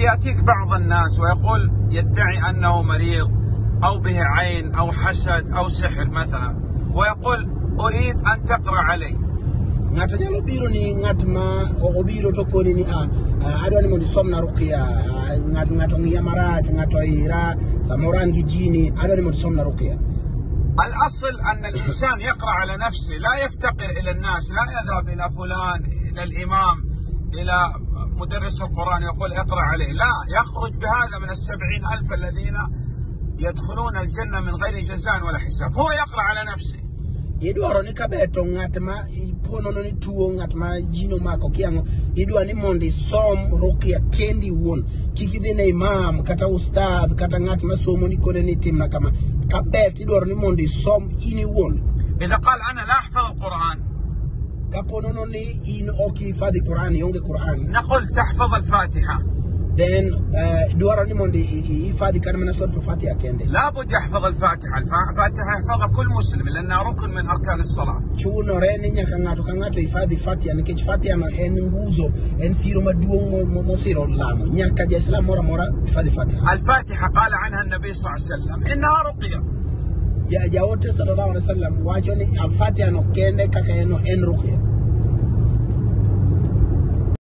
يأتيك بعض الناس ويقول يدعي أنه مريض أو به عين أو حسد أو سحر مثلا، ويقول أريد أن تقرأ علي. Ngatajalo biro ni ngatma obiro tokoni ni adwani mondi somna ruqya ngato ngiya maraj ngato ira samorangi jini adwani mondi somna ruqya. الأصل أن الإنسان يقرأ على نفسه، لا يفتقر إلى الناس، لا يذهب إلى فلان، إلى الإمام، إلى مدرس القرآن يقول اقرأ عليه، لا، يخرج بهذا من 70,000 الذين يدخلون الجنة من غير جزاء ولا حساب. هو يقرأ على نفسه. Idwaro ni kabeto ngatma ipono no ni tuo ngatma jino mako kiango idwa ni mondi som ruqya kendi won kikidine imam kata ustad kata ngatma somo ni kone ni timna kama kabet idwaro ni mondi som ini won. إذا قال أنا لا أحفظ القرآن kapono no ni in oki fadi Qur'an yonge Qur'an نقول تحفظ الفاتحة. then دوارا ني موندي يفادي كان من سورة الفاتحة كندي لابد يحفظ الفاتحة. الفاتحة يحفظها كل مسلم لأنها ركن من أركان الصلاة. شو نورين نيا كانغاتو يفادي فاتحة نكيج فاتحة ما ان غوزو ان سيرو ما دوو مو سيرو لام نيا كاجا اسلام مورا يفادي فاتحة. الفاتحة قال عنها النبي صلى الله عليه وسلم إنها رقية. يا جاوته صلى الله عليه وسلم واجوني الفاتحة نو كندي كاكا انو ان رقية.